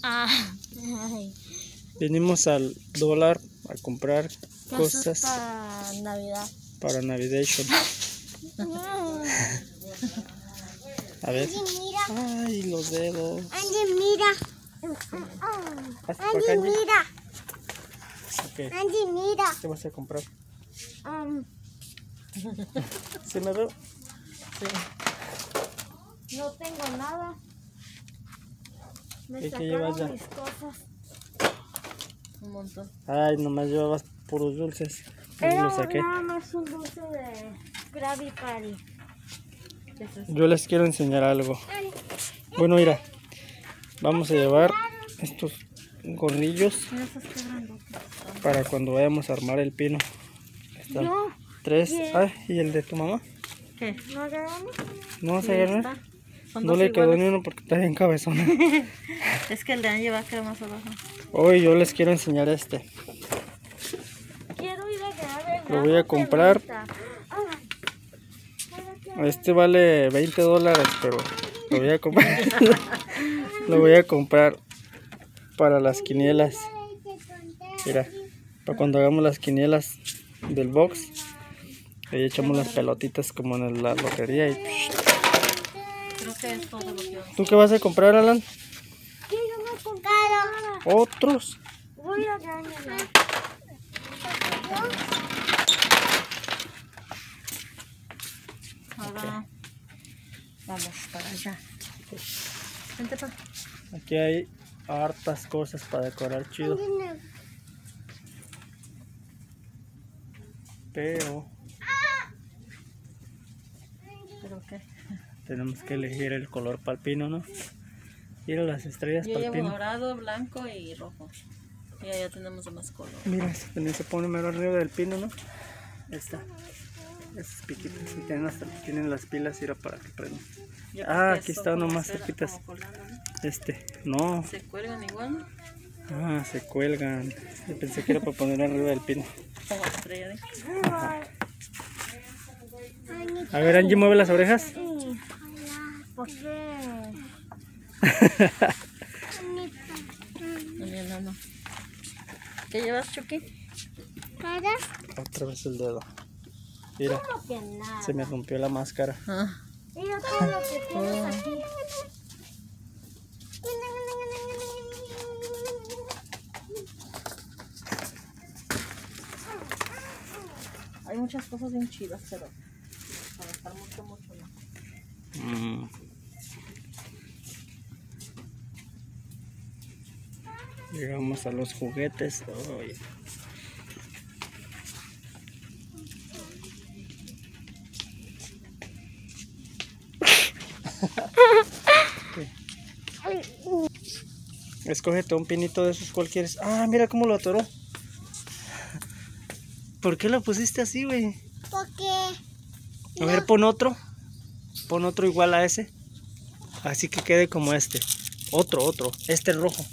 Ah, ay. Venimos al dólar a comprar cosas Para Navidad. para Navidation. A ver. Angie, mira. Ay, los dedos. Angie, mira. Hasta Angie, acá, Angie. mira. Ok, Angie, mira. ¿qué vas a comprar? ¿Sí me veo? No tengo nada. Me ¿Y qué sacaron llevas ya? mis cosas. Un montón. Ay, nomás llevabas puros dulces. Y Era los saqué. nada más un dulce de Krabby Patty. Yo les quiero enseñar algo. Bueno, mira, vamos a llevar estos gorrillos para cuando vayamos a armar el pino. Están No. 3. ¿Qué? Ay, ¿y el de tu mamá? ¿Qué? ¿No agarramos? ¿No vas a Sí, agarrar? está. Son No dos le quedó iguales. ni uno porque está bien cabezona. Es que el de Angie va a quedar más abajo. Hoy yo les quiero enseñar este. Quiero ir a agarrar el Lo voy a comprar. Este vale $20, pero lo voy a comprar. Lo voy a comprar para las quinielas. Mira, para cuando hagamos las quinielas del box, ahí echamos las pelotitas como en la lotería. Y... Creo que es todo lo que vamos. ¿Tú qué vas a comprar, Alan? Sí, yo me he comprado. ¿Otros? Voy a agarrar. Ahora vamos para allá. Vente pa. Aquí hay hartas cosas para decorar chido. Pero ¿Pero qué? tenemos que elegir el color para el pino, ¿no? Mira las estrellas Yo para el llevo pino. dorado, blanco y rojo. Y ya tenemos de más color. Mira, ese también se pone mero arriba del pino, ¿no? Ahí está. Esos piquitos y tienen las pilas, mira, para que prendan. Yo creo Ah, que aquí esto está como nomás cera, cerquitas. como colgando, ¿no? No. Se cuelgan igual, ¿no? Ah, se cuelgan. Yo pensé que era para poner arriba del pino. Como estrella de... A ver, Angie, mueve las orejas. ¿Por qué? No. ¿Qué llevas, Chucky? ¿Para? Otra vez el dedo. Mira, ¿Cómo que nada? se me rompió la máscara. Mira todo lo que tienes aquí. Hay muchas cosas bien chidas, pero para estar mucho no. Llegamos a los juguetes. Ay. Escógete un pinito de esos cualquiera. Ah, mira cómo lo atoró. ¿Por qué lo pusiste así, güey? Porque A ver, pon otro. Pon otro igual a ese. Así que quede como este. Otro. Este rojo.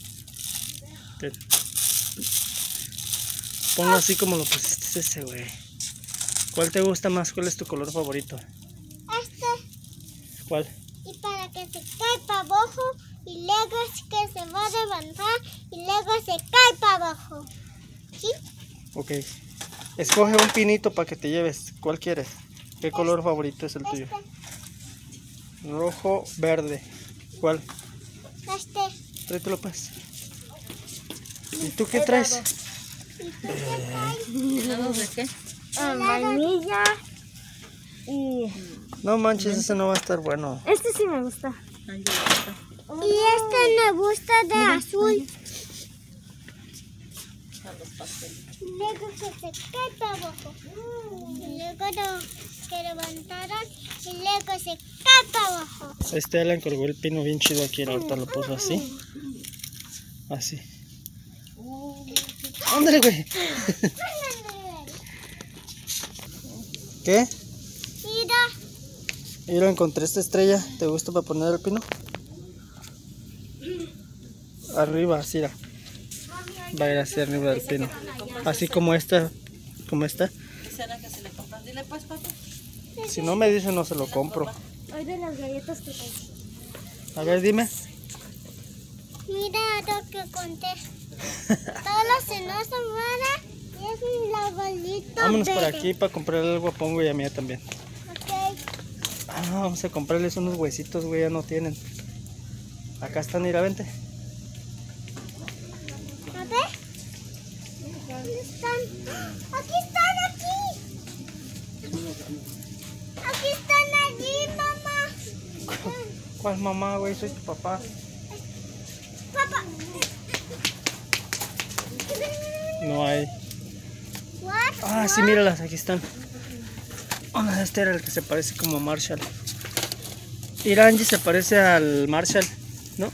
Ponlo así como lo pusiste ese, güey. ¿Cuál te gusta más? ¿Cuál es tu color favorito? este, ¿Cuál? y para que se cae para abajo, y luego es que se va a levantar, y luego se cae para abajo. ¿Sí? Ok. Escoge un pinito para que te lleves. ¿Cuál quieres? ¿Qué color favorito es el tuyo? Rojo, verde. ¿Cuál? Este. Tráetelo pues. ¿Y tú qué traes? ¿Helados de qué? Vainilla. Y No manches, ese no va a estar bueno. este sí me gusta. Ay, Y este me gusta de azul. Luego que se cae para abajo. Y luego que levantaron. Y luego se cae para abajo. Este Alan colgó el pino bien chido aquí. Ahorita lo puso así. Así. Ándale, güey. ¿Qué? Mira. Mira, encontré esta estrella. ¿Te gusta para poner el pino? Arriba, así. Va a ir hacia arriba del pino. Así como esta. Como esta. ¿Será que se le compran? Dile pues, papi. Si no me dice, no se lo compro. Hoy de las galletas que A ver, dime. Mira, que conté. Todos los cenos van y es la bolita. Vámonos por verde. aquí para comprarle algo a Pongo y a Mía también. Ok. Vamos a comprarles unos huesitos, güey, ya no tienen. Acá están, mira, vente. A ver. ¿Dónde están? Aquí están, aquí. Aquí están allí, mamá. ¿Cuál mamá, güey? Soy tu papá. Papá. No hay. What? Ah, sí, míralas, aquí están. Este era el que se parece como Marshall. Mira, Angie se parece al Marshall, ¿no?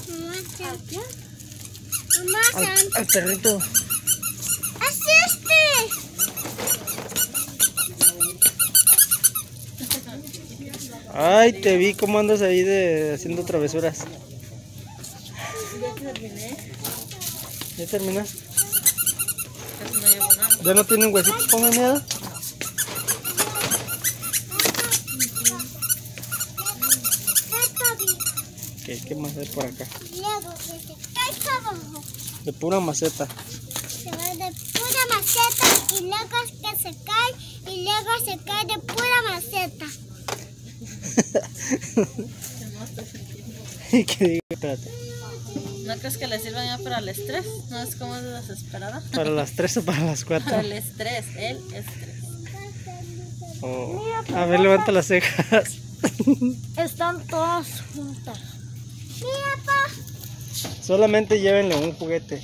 Mamá, Al perrito. ¡es Ay, te vi cómo andas ahí haciendo travesuras. Ya terminé. ¿Ya terminas? Casi no llevo nada. ¿Ya no tienen huesitos? Pongan miedo. ¿Qué más hay por acá? Luego que se cae para abajo. De pura maceta. Se va de pura maceta y luego que se cae y luego se cae de pura maceta. ¿Qué digo? Espérate. ¿No crees que le sirvan ya para el estrés? ¿No es como es desesperada? ¿Para las 3 o para las 4? Para el estrés, el estrés. Oh. A ver, levanta las cejas. Están todas juntas. Mira, pa. Solamente llévenle un juguete.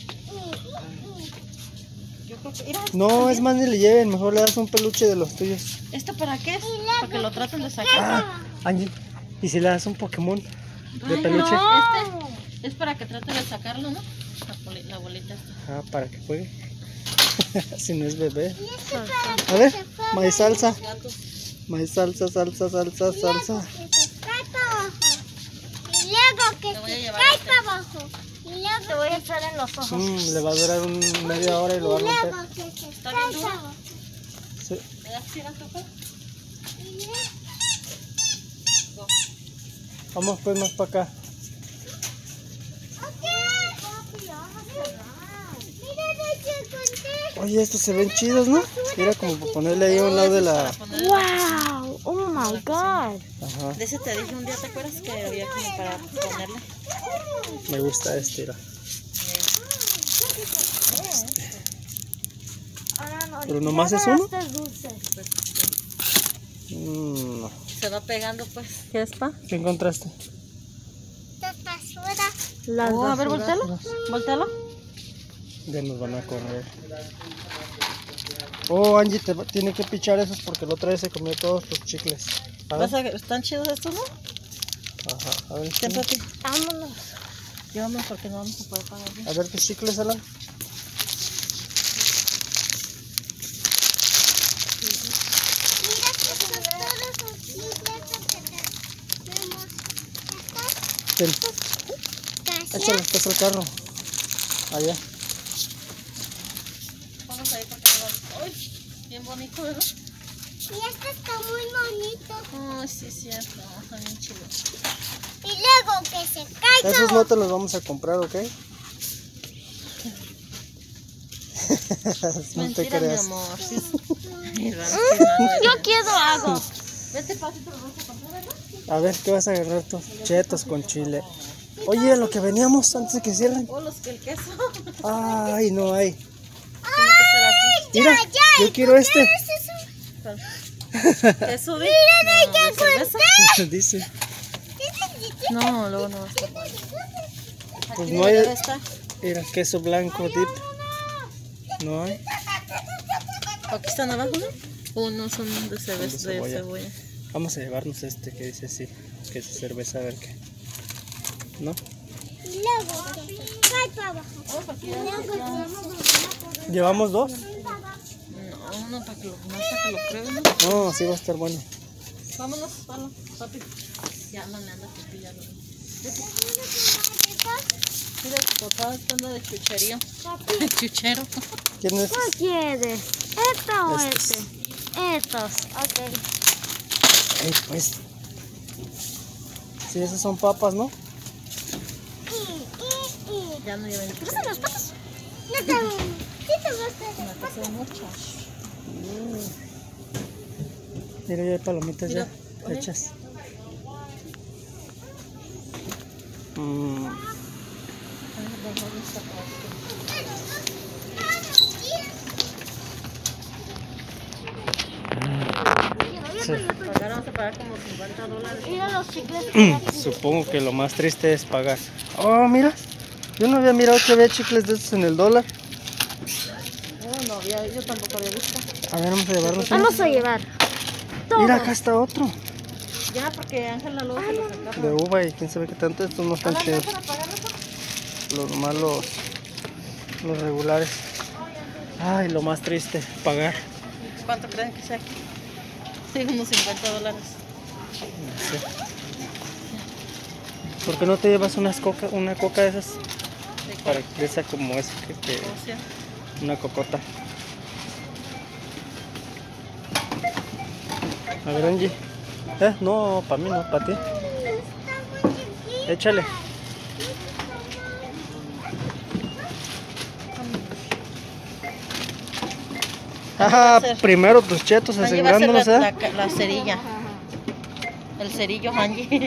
Yo creo que... Mira, No, es más, ni le lleven. Mejor le das un peluche de los tuyos. ¿esto para qué es? Para que lo traten de sacar. Ah, Angie, ¿y si le das un Pokémon de Ay, peluche? no. Este es para que trate de sacarlo, ¿no? La bolita esta. Ah, para que juegue. Si no es bebé. Y este para A ver, que se fue. maíz salsa. Gatos. Maíz salsa, salsa, salsa, salsa. Que se cae para abajo. Y luego que Te voy a se llevar cae este. para abajo. Y luego te voy a echar en los ojos. Le va a durar media hora y lo va a romper. luego que se Está cae bien para duro. abajo. Sí. ¿Me das ir a tocar? Y luego- Vamos pues más para acá. Ok. Mira lo que conté. Oye, estos se ven chidos, ¿no? Mira, como para ponerle ahí a un lado de la... ¡Wow! ¡Oh my god! Ajá, De ese te dije un día, ¿te acuerdas que había como para ponerle? me gusta este, mira. ¿Pero nomás es uno? No. Se va pegando, pues. ¿Qué es, pa? ¿Qué encontraste? Esta basura. Oh, a ver, voltealo. Voltealo. Ya nos van a correr. Oh, Angie, tiene que pichar esos porque la otra vez se comió todos tus chicles. A ver. ¿Están chidos estos, no? Ajá, a ver. Siéntate. Vámonos. Llévame porque no vamos a poder pagar bien. A ver tus chicles, Alan. Mira que son todos los chicles que tenemos. Ten, Estas échale, pasa el carro. Allá. Vamos ahí porque no vamos. ¡Ay! Bien bonito, ¿verdad? y este está muy bonito. Ay, sí, cierto. Está bien chido. Y luego que se caiga. Esos no te los vamos a comprar, ¿ok? No te Mentira, mi creas. amor. Sí, Yo quiero algo. Vete, pa, si te lo vas a comprar, ¿verdad? A ver, ¿qué vas a agarrar tú? Chetos con chile. Oye, a lo que veníamos antes de que cierren. O los que el queso. Ay, no hay. Tiene que estar aquí. Mira, yo quiero este. ¿Queso de? No, ¿de cerveza? Dice. No, luego no va a estar. Pues Aquí no hay. debe estar. Mira, queso blanco dip. No hay. Aquí están abajo, ¿no? No son de cerveza, De de cebolla. cebolla. Vamos a llevarnos este que dice sí. Que es cerveza, a ver qué. ¿No? Y luego que se cae para abajo. Y luego ¿Llevamos dos? No, no, para que lo, no, para que lo prueben, ¿no? No, sí va a estar bueno. Vámonos, papi. Ya no le anda pillando. Mira, tu papá está andando de chucherío. Chuchero. ¿Quién es? ¿Cuál quieres? ¿Esta o Estos. este? Estos. Ok. Ey, pues. Sí, esas son papas, ¿no? Ya no llevan. ¿Te gustan los patos? No te gustan. Sí te gustan Una los casa de patos. muchas. Mira, ya hay palomitas Mira, ya oye. hechas. Sí. Pagar, vamos a pagar como $50. Mira los chicles. Supongo que lo más triste es pagar. Oh, mira. Yo no había mirado que había chicles de estos en el dólar. No, yo tampoco había visto. A ver, vamos a llevarlos. Vamos a llevar. Mira, acá está otro. Ya, porque Ángela luego se lo sacaba. De uva y quién sabe qué tanto. Estos no están chidos. Para pagarlo. Los malos, los regulares. Ay, lo más triste, pagar. ¿Cuánto creen que sea aquí? Sí, unos $50. No sé. ¿Por qué no te llevas una coca de esas? Para de esa como esa que O sea, una cocota. A ver, Angie. No, para mí no, para ti. Échale. Ajá, primero tus chetos Angie va a hacer asegurándolos, la cerilla. El cerillo, Angie.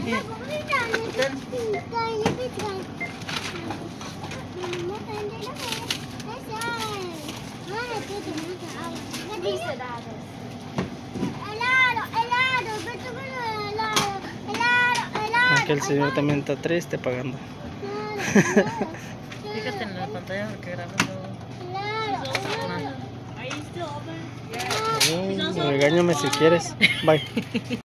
Aquí el señor también está triste pagando. Fíjate en la pantalla porque grabas luego. Regáñame si quieres. Bye.